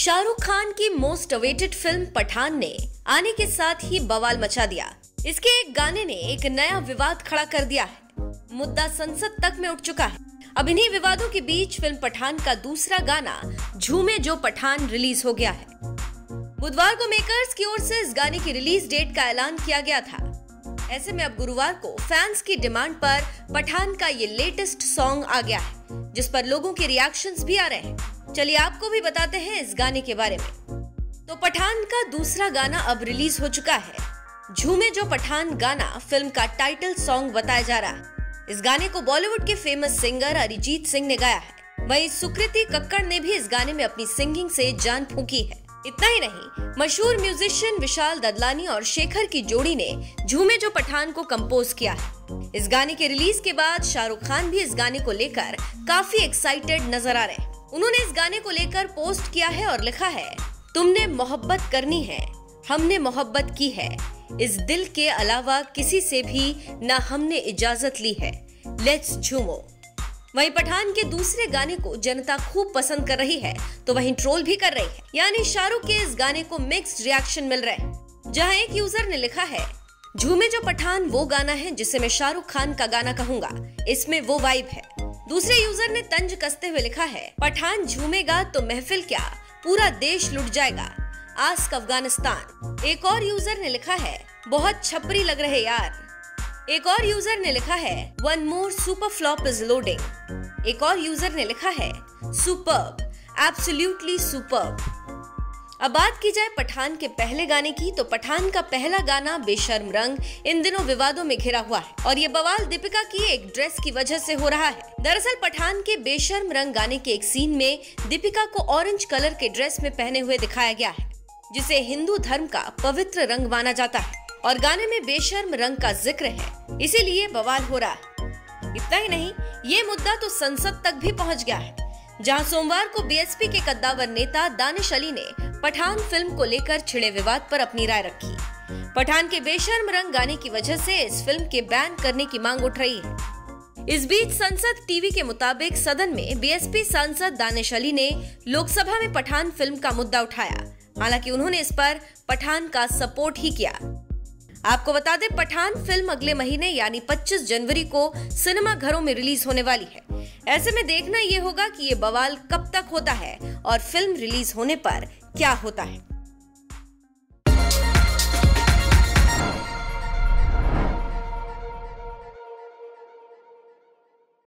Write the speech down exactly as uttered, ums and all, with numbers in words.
शाहरुख खान की most awaited film Pathan ने आने के साथ ही बवाल मचा दिया। इसके एक गाने ने एक नया विवाद खड़ा कर दिया है। मुद्दा संसद तक में उठ चुका है। अब इन्हीं विवादों के बीच फिल्म पठान का दूसरा गाना झूमे जो पठान रिलीज हो गया है। बुधवार को मेकर्स की ओर से इस गाने की रिलीज डेट का ऐलान किया गया था। ऐसे में अब गुरुवार को फैंस की डिमांड पर पठान का ये लेटेस्ट सॉन्ग आ गया है, जिस पर लोगों के रिएक्शंस भी आ रहे हैं। चलिए आपको भी बताते हैं इस गाने के बारे में। तो पठान का दूसरा गाना अब रिलीज हो चुका है। झूमे जो पठान गाना फिल्म का टाइटल सॉन्ग बताया जा रहा है। इस गाने को बॉलीवुड के फेमस सिंगर अरिजीत सिंह ने गाया है। वहीं सुकृति कक्कड़ ने भी इस गाने में अपनी सिंगिंग से जान फूंकी है। इतना ही नहीं, मशहूर म्यूजिशियन विशाल ददलानी और शेखर की जोड़ी ने झूमे जो पठान को कंपोज किया है। इस गाने के रिलीज के बाद शाहरुख खान भी इस गाने को लेकर काफी एक्साइटेड नजर आ रहे हैं। उन्होंने इस गाने को लेकर पोस्ट किया है और लिखा है, तुमने मोहब्बत करनी है, हमने मोहब्बत की है, इस दिल के अलावा किसी से भी ना हमने इजाजत ली है, लेट्स झूमो। वहीं पठान के दूसरे गाने को जनता खूब पसंद कर रही है तो वहीं ट्रोल भी कर रही है। यानी शाहरुख के इस गाने को मिक्स्ड रिएक्शन मिल रहे हैं। जहां एक यूजर ने लिखा है, झूमे जो पठान वो गाना है जिसे मैं शाहरुख खान का गाना कहूंगा, इसमें वो वाइब है। दूसरे यूजर ने तंज कसते हुए लिखा है, पठान झूमेगा तो महफिल क्या पूरा देश लुट जाएगा, आस्क अफगानिस्तान। एक और यूजर ने लिखा है, बहुत छपरी लग रहे यार। एक और यूजर ने लिखा है, one more super flop is loading. एक और यूजर ने लिखा है, सुपर्ब, एब्सोल्युटली सुपर्ब। अब बात की जाए पठान के पहले गाने की, तो पठान का पहला गाना बेशर्म रंग इन दिनों विवादों में घिरा हुआ है और ये बवाल दीपिका की एक ड्रेस की वजह से हो रहा है। दरअसल पठान के बेशर्म रंग गाने के एक सीन में दीपिका को ऑरेंज कलर के ड्रेस में पहने हुए दिखाया गया है, जिसे हिंदू धर्म का पवित्र रंग माना जाता है और गाने में बेशर्म रंग का जिक्र है, इसीलिए बवाल हो रहा है। इतना ही नहीं, ये मुद्दा तो संसद तक भी पहुंच गया है, जहां सोमवार को बीएसपी के कद्दावर नेता दानिश अली ने पठान फिल्म को लेकर छिड़े विवाद पर अपनी राय रखी। पठान के बेशर्म रंग गाने की वजह से इस फिल्म के बैन करने की मांग उठ रही है। इस बीच संसद टीवी के मुताबिक सदन में बीएसपी सांसद दानिश अली ने लोकसभा में पठान फिल्म का मुद्दा उठाया। हालांकि उन्होंने इस पर पठान का सपोर्ट ही किया। आपको बता दें, पठान फिल्म अगले महीने यानी पच्चीस जनवरी को सिनेमा घरों में रिलीज होने वाली है। ऐसे में देखना ये होगा कि ये बवाल कब तक होता है और फिल्म रिलीज होने पर क्या होता है।